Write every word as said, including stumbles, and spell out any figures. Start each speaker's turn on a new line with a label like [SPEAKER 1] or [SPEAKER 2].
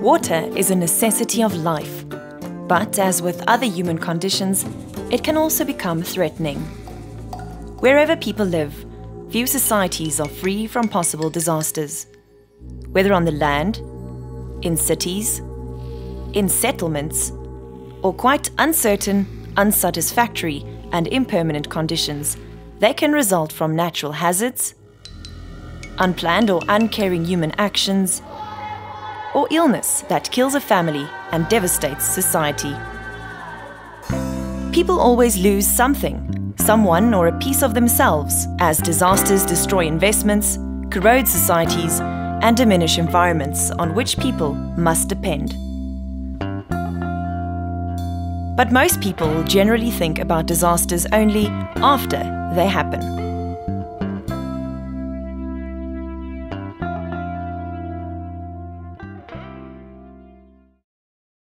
[SPEAKER 1] Water is a necessity of life, but as with other human conditions, it can also become threatening. Wherever people live, few societies are free from possible disasters. Whether on the land, in cities, in settlements, or quite uncertain, unsatisfactory, and impermanent conditions, they can result from natural hazards, unplanned or uncaring human actions, or illness that kills a family and devastates society. People always lose something, someone or a piece of themselves, as disasters destroy investments, corrode societies, and diminish environments on which people must depend. But most people generally think about disasters only after they happen.